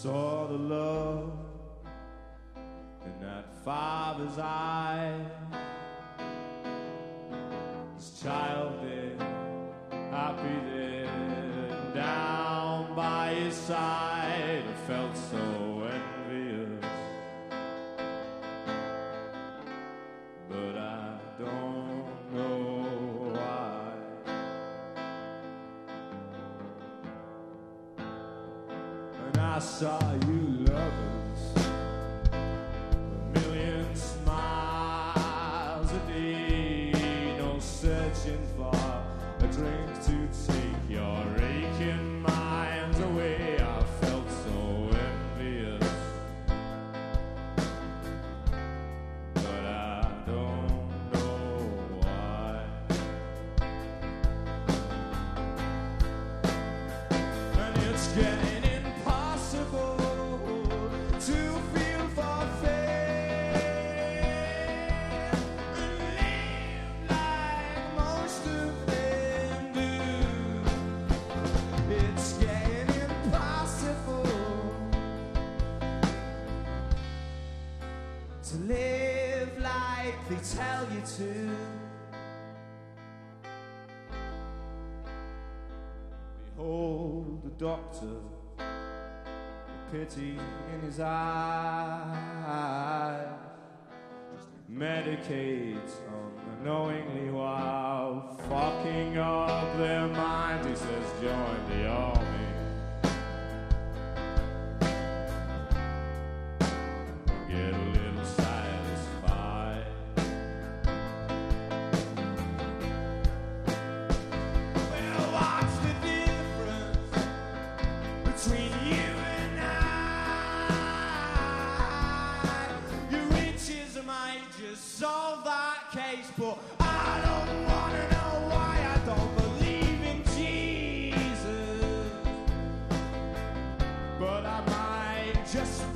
saw the love in that father's eye. His child there, happy there, down by his side. I felt so envious, but I don't know why. And I saw you lovers, a million smiles a day, no searching for a drink to take your aching minds away. I felt so envious, but I don't know why. And it's getting impossible to feel for fame and live like most of them do. It's getting impossible to live like they tell you to. Behold the doctor, pity in his eyes, medicates unknowingly while fucking up their minds. He says, join the army. Get a little satisfied. Well, what's the difference between you and I? Your riches might just solve that case, but I don't wanna know why I don't believe in Jesus. But I might just